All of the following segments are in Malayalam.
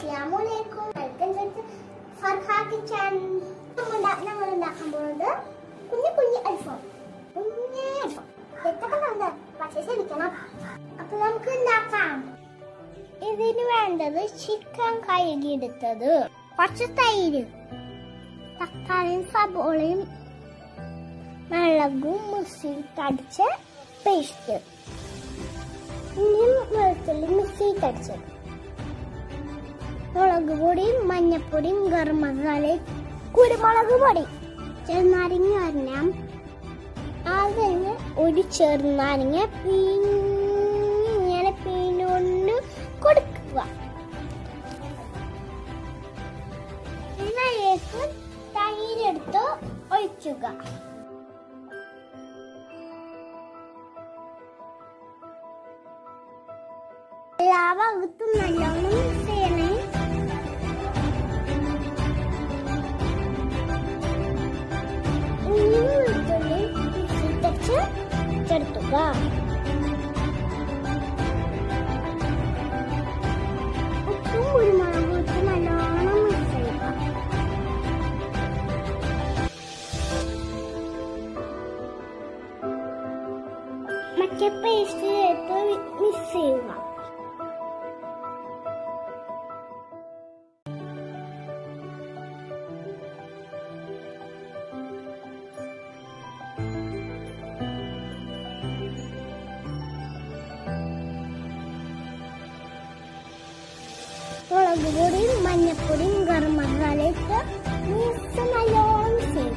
അസ്സലാമുഅലൈക്കും. Welcome to Farha kitchen. നമ്മൾ ഉണ്ടാക്കാൻ പോകുന്നത് കുഞ്ഞു അൽഫാം. ഇതൊക്കെ നമ്മൾ പച്ചരിക്കണം. അപ്പോൾ നമുക്ക് ഉണ്ടാക്കാം. ഇതിന് വേണ്ടത് ചിക്കൻ കഴുകിയെടുത്തത്, കുറച്ച് തൈര്, തക്കാളിയും സബോളയും മുളകും മിക്സിയിട്ടടിച്ച പേസ്റ്റ്, ഇനിയും വെളുത്തുള്ളി മിക്സിയിട്ടടിച്ചത്, മുളക് പൊടിയും മഞ്ഞപ്പൊടിയും ഗരം മസാലയും കുരുമുളക് പൊടി, ചെറുനാരങ്ങ അരിഞ്ഞാം. അതിന് ഒരു ചെറുനാരങ്ങ ഇങ്ങനെ പിഴിഞ്ഞുകൊണ്ട് കൊടുക്കുക. ഇതിലേക്ക് തൈരെടുത്ത് ഒഴിക്കുക. എല്ലാ ഭാഗത്തും നല്ലോണം മിക്സ് ചെയ്യണേ. വെളുത്തുള്ളി മിക്സിയിൽ തച്ച് ചേർത്തുക. ഉപ്പും കുരുമുളകും ഇട്ട് നല്ലോണം മിക്സ് ചെയ്യുക. മറ്റേ പേസ്റ്റ് ചേർത്ത് മിക്സ് ചെയ്യുക. മുളക് പൊടിയും മഞ്ഞപ്പൊടിയും ഗരം മസാലയിട്ട് മിക്സ് നല്ലോണം ചെയ്യും.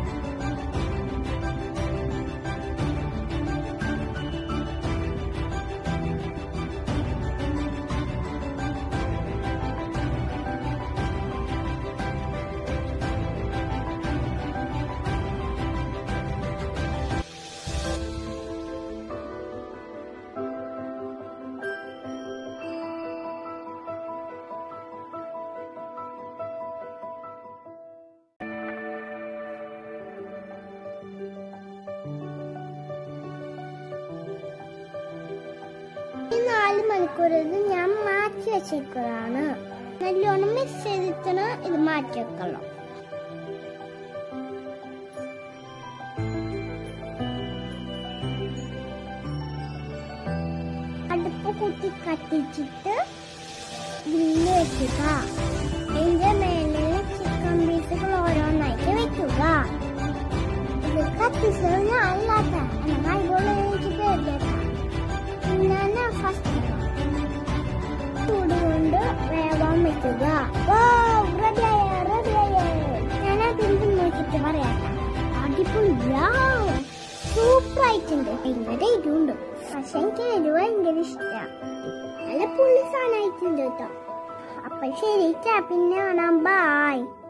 ഈ 4 മണിക്കൂർ ഇത് ഞാൻ മാറ്റി വെച്ചിരിക്കുന്നതാണ്. നല്ലോണം മിക്സ് ചെയ്തിട്ടാണ് ഇത് മാറ്റി വെക്കണം. അടുപ്പ് കുത്തി കത്തിച്ചിട്ട് ഗ്രില്ല് വെക്കുക. അതിന്റെ മേലെ ചിക്കൻ പീസുകൾ ഓരോന്നായിട്ട് വെക്കുക. ഇത് കത്തിച്ചത് അല്ലാത്ത ചൂടുകൊണ്ട് വേവാൻ വെക്കുക. ഞാൻ അതിന്റെ നോക്കിട്ട് പറയാം. അടിപൊളിയാ, സൂപ്പർ ആയിട്ടുണ്ട്. ഭയങ്കര എരിവുണ്ട്, പക്ഷെ എനിക്ക് എരിവ് ഭയങ്കര ഇഷ്ടമാണ്. നല്ല പുള്ളി സാധനമായിട്ടുണ്ട് കേട്ടോ. അപ്പൊ ശരി, പിന്നെ കാണാം. ബൈ.